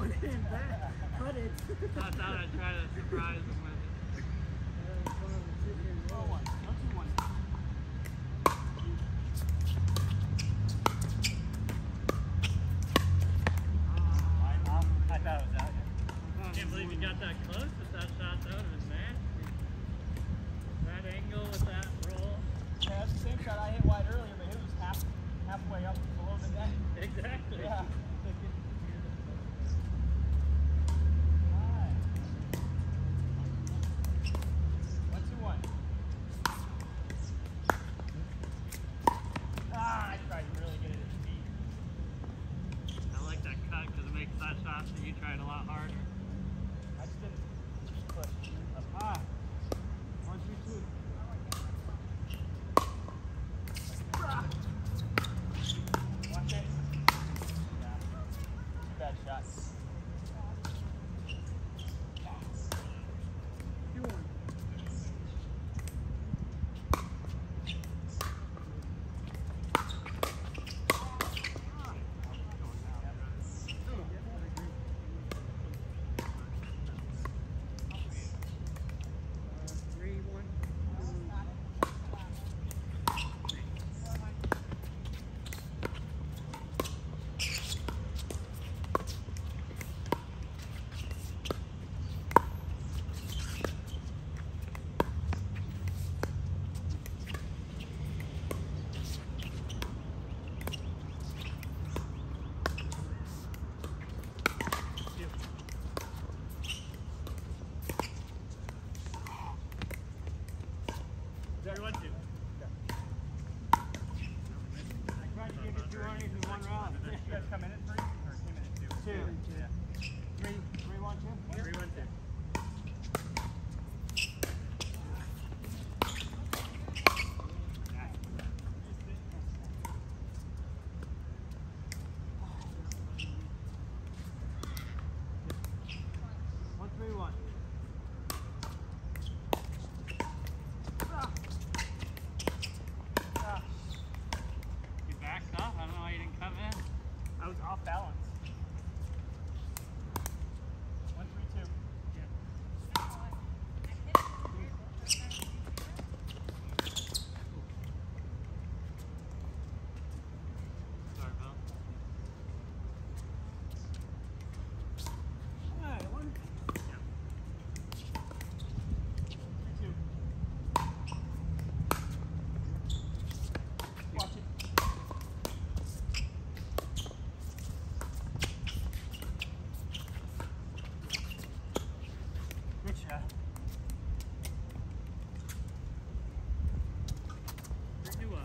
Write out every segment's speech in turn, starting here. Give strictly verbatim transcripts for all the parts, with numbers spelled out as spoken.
going in back. Put it. I thought I'd try to surprise him with it. four one. No two one. I thought it was out. I can't believe you got that close with that shot. That would have been nasty. That angle with that roll. Yeah, that's the same shot I hit wide earlier, but it was half halfway up below the net. Exactly. Yeah. One two one. Ah, I tried to really get it at the feet. I like that cut because it makes that shot that you tried a lot harder. I just didn't push up high. One, two, two. Watch it. Yeah. Two bad shots. Two one. Everyone two. I tried to give you two hundred in one round. You guys come in at three or came in at two? Two. Yeah. Three, three, one, two? Three, one, two. One, three, one. You backed up? I don't know why you didn't come in. I was off balance. One, three, two. Sorry, Bill. All right, one. Three, two. Watch it. Good shot. Three, two, one.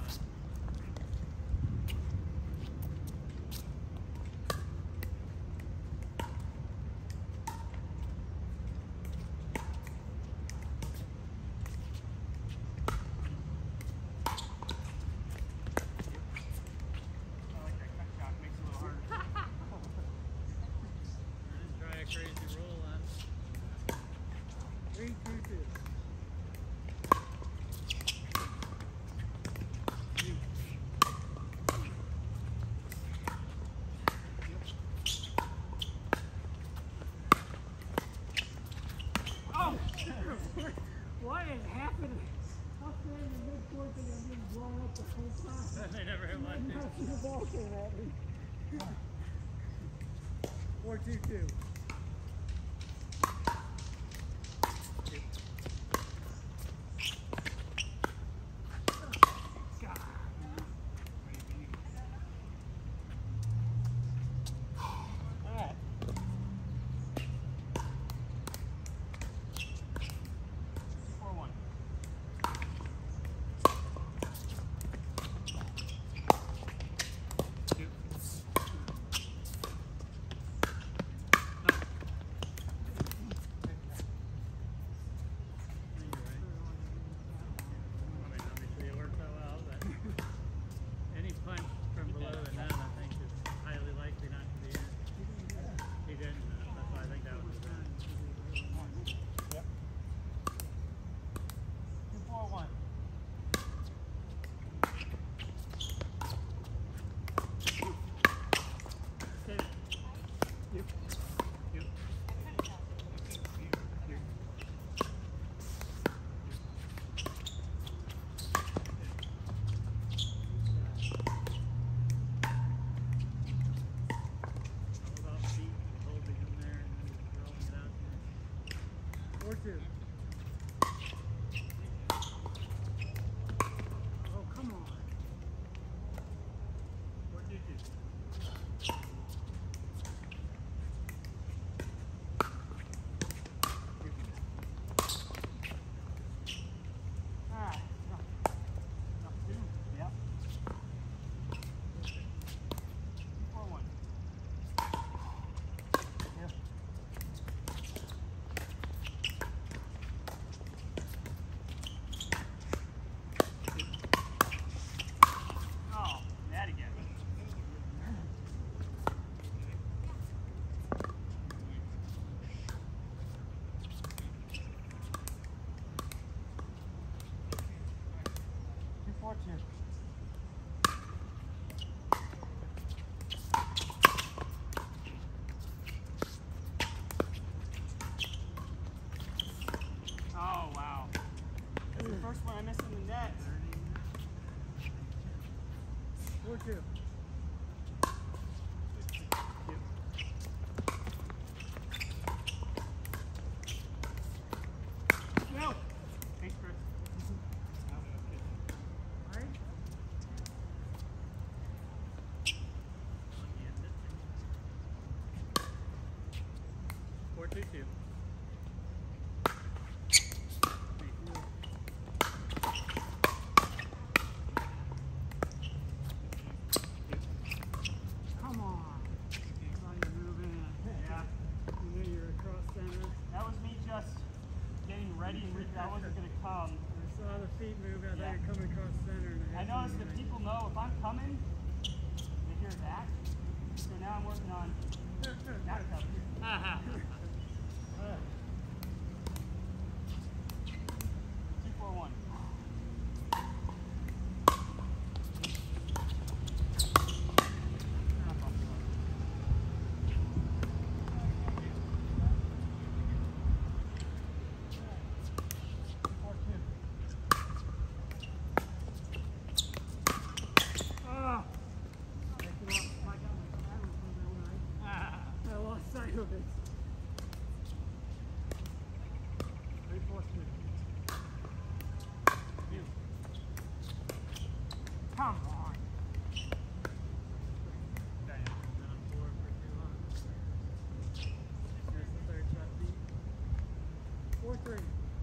I like that cut shot. Makes it a little harder. Just try a crazy roll on. Three, two, two. Oh! Why is half of the how can the midcourt thing I'm being blown up the whole time? They never hit one, Now two. the ball came at me. Four, two, two. Alright. Four, one. Two. Four two. Oh, come on. Four two two. Ah, no. No, two. Yep. Four one. Yep. Oh, that again. Two four two. Oh wow. That's the first one I missed in the net. Four two. No. Thanks, Chris. All right. Four two two. Come on. Saw you move in. Yeah. You knew you were across center. That was me just getting ready and I wasn't gonna come. I saw the feet move. I Yeah. thought you were coming across center. And I hit noticed you. that people know if I'm coming, they hear that. So now I'm working on not coming. Two four one. Two four two. Oh. I lost my gun. I lost sight of it. Three four two. You. Come on. Then I'm four for two on. There's the third shot beat. Four three.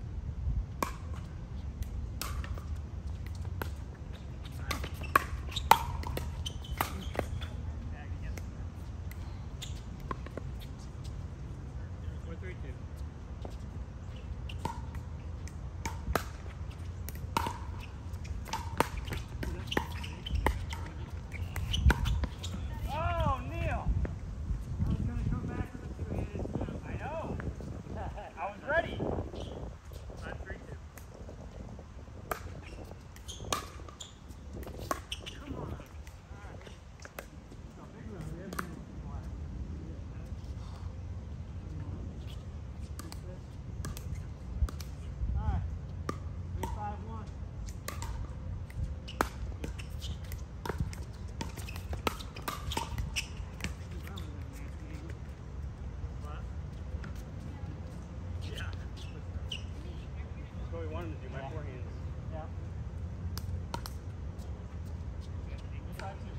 Tag again. Four three two. Oh, Neil. I was going to come back with a two-handed too. I know. I was ready. Five three two. Come on. Alright. Three five one. What? Yeah. That's what we wanted to do, my Yeah. forehands. Yeah. Three five two.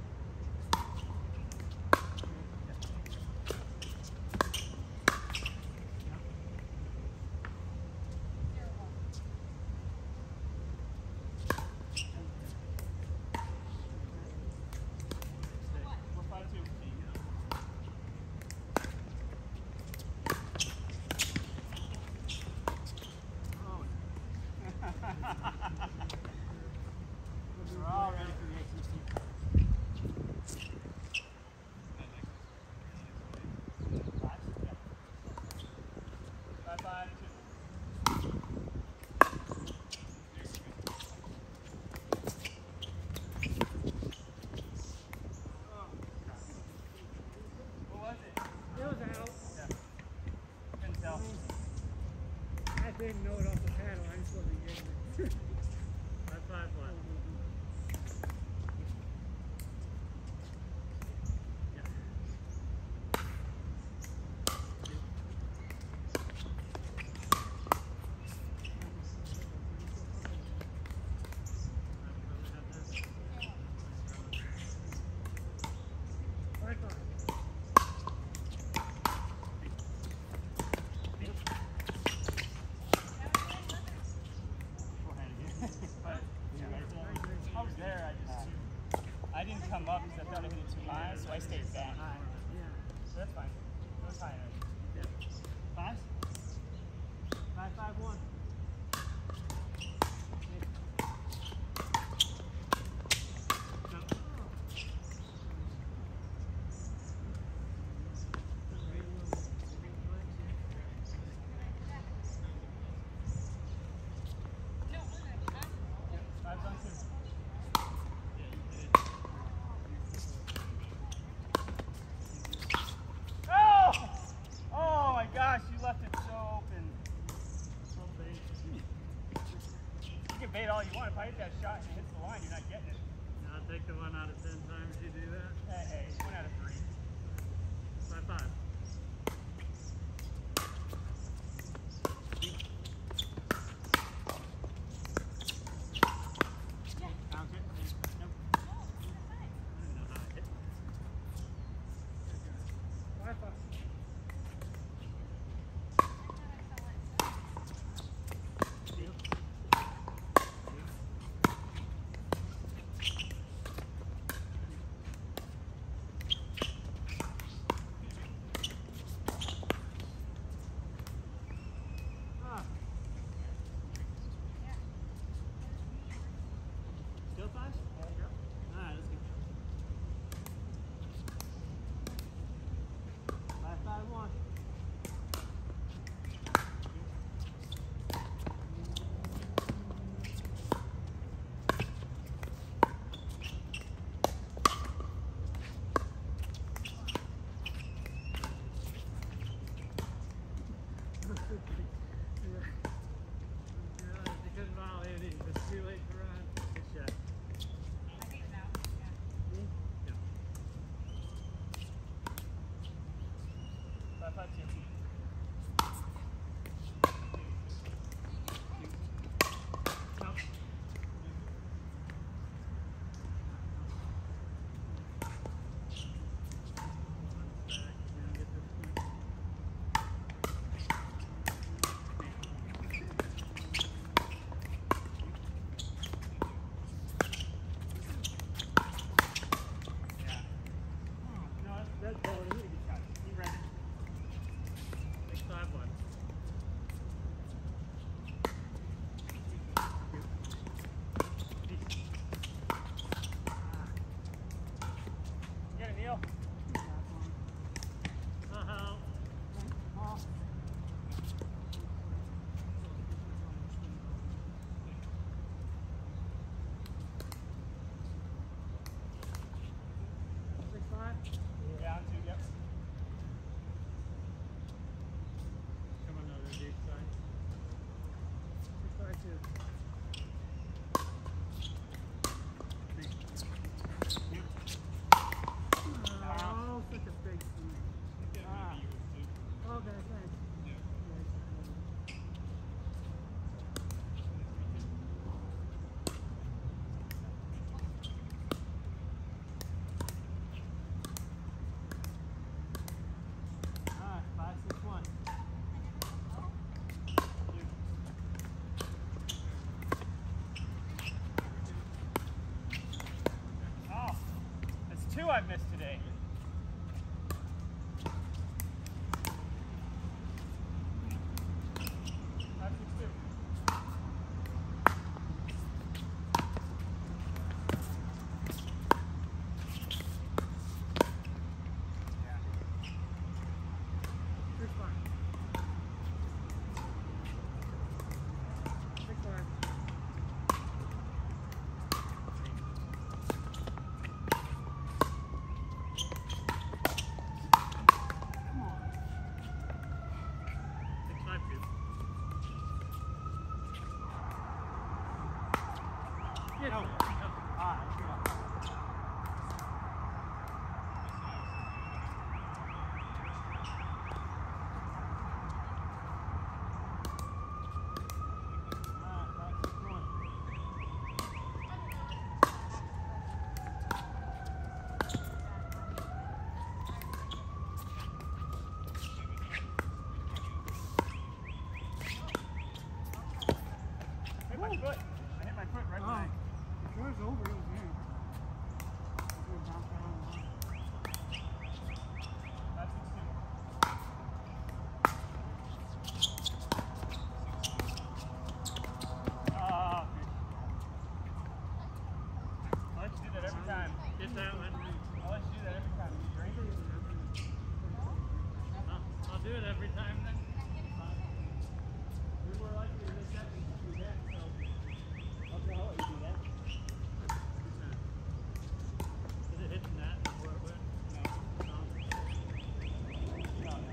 Four five two. We're all ready for the A C C. Five, yeah. Five, five, two. What was it? It was out. Yeah. Couldn't tell. I didn't know it off the paddle. I just wasn't getting it. Five five one. debate all you want. If I hit that shot and it hits the line, you're not getting it. I'll take the one out of ten times you do that. Hey, hey, one out of three. By five. Bounce it. Nope. I don't know how I hit. Five, five. Still five? Yep. Alright, let's go. Five, five, one. You couldn't violate it, it's too late to run. Good shot. Five, five, two. Nope. No, that's, that's ball. You need a good shot. He read it. Six, five, one. You got it, Neil? Uh-huh. Six, five. Down two, yep. Come on, another deep side. Six, five, two. Oh, such a big swing. Ah. Okay, thanks. Alright, five, six, one. Oh, that's two I missed today. Five, six, two. Six, five. Six, five. Come on. Six, five, two. Get No. it. Ah, that's good. Alright, five, six, one. Hit my foot. I hit my foot right when I. Oh, it was over. It was in. It was bounced around. Five, six, two. Ah, fish. I'll let you do that every time. Get that one. I'll let you do that every time. You drink? I'll, I'll do it every time then. You're more likely to miss that than to do that, so. Okay, I'll let you do that. Is it hitting that before it went? No. No. No, no.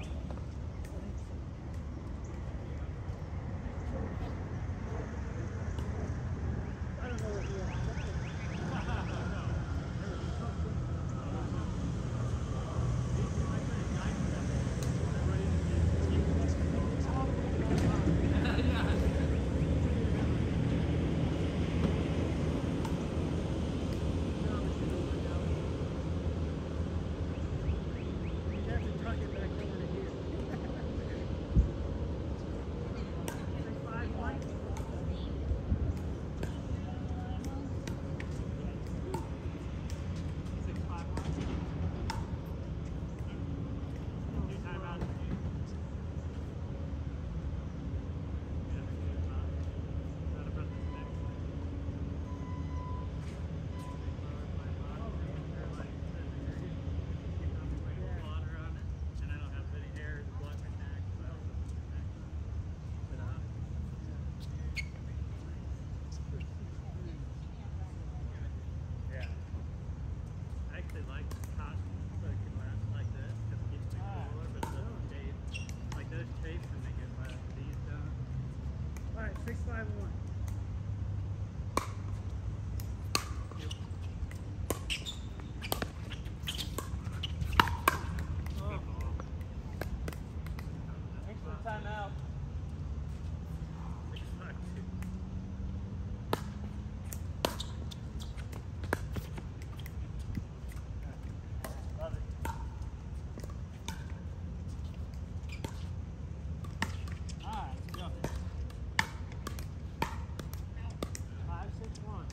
timeout. Six, five, two. Love it. All right, let's go. Five, six, one.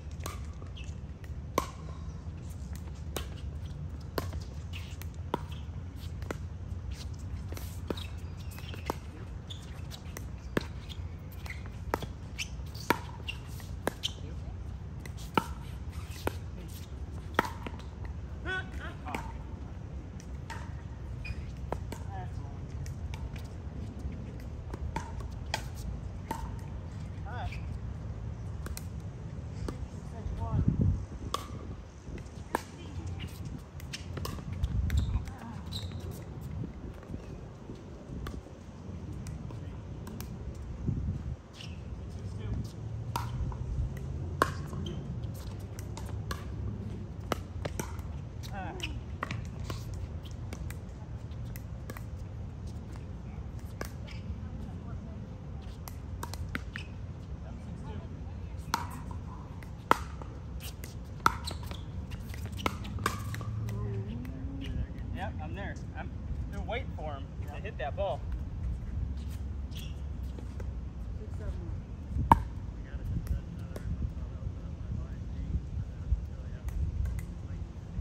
Yep, I'm there. I'm they're waiting for him to hit that ball. Six, seven, one. You gotta hit that another. I'll open up my line eight, and then really have to like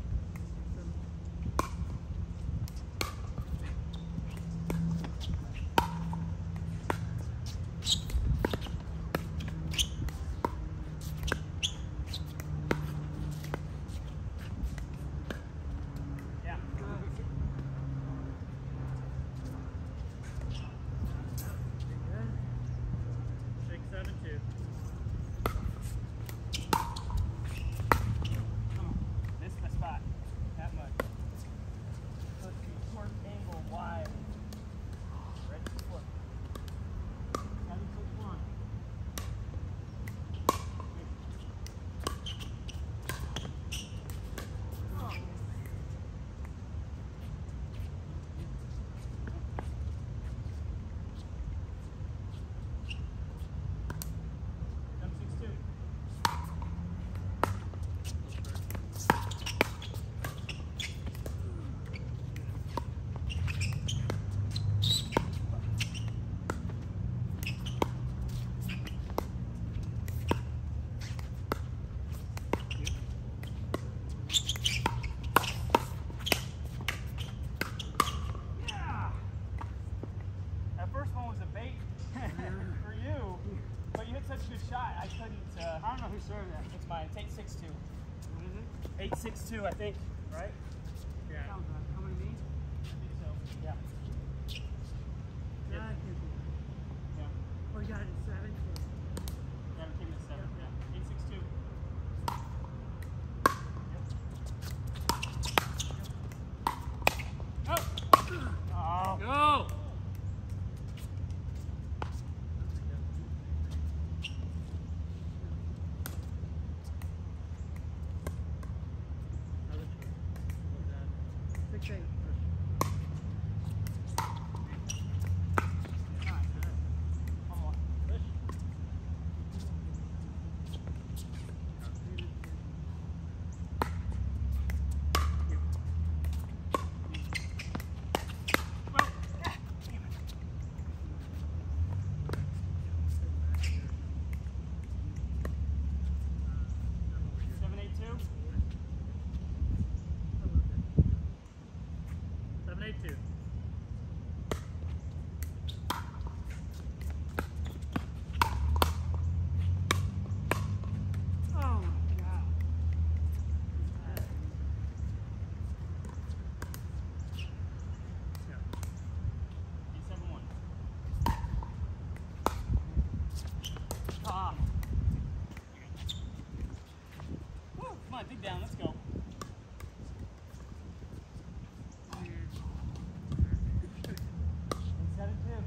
Yeah. six, seven, two. Come on. Missed the spot. That much. Let's see. Short angle wide. Ready to flip. Seven, six, one. Come six two. Yeah. That first one was a bait for you, but you hit such a good shot. I couldn't. Uh, I don't know who served that. it's mine. It's eight six two. What is it? Eight six two, I think. Right? Yeah. Sounds right. Coming to me? I think so. Yeah. Yeah, I can be. Yeah. Oh, you got it at seven? Yeah, we came in seven. Yeah. Eight six two. Oh. Go! Six, eight. Come on. Push. Well, ah, damn it. Seven eight two. Seven, eight, two. Oh, my God. Eight seven one. Ah. Woo, come on, dig down. Let's go. Eight seven two.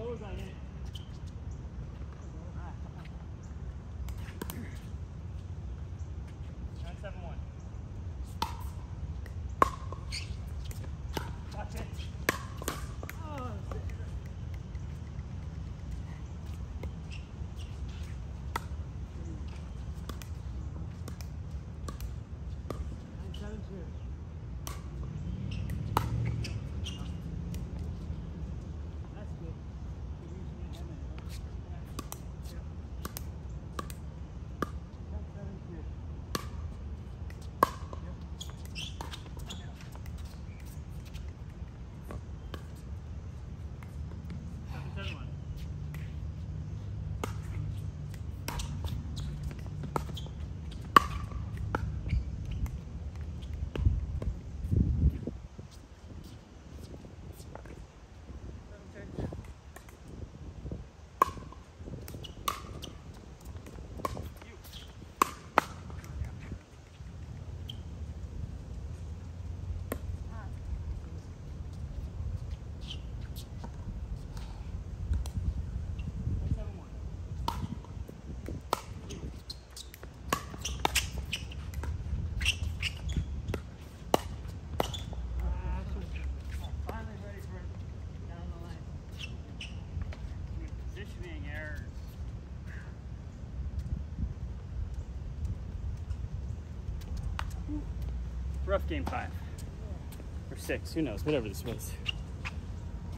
low as I hit. nine seven one. Watch it. Oh, nine seven two. That's good. You usually have it. nine seven two. Seven, seven, one. nine seven one. Finally ready for it down the line. Positioning errors. Rough game five. Or six, who knows, whatever this was.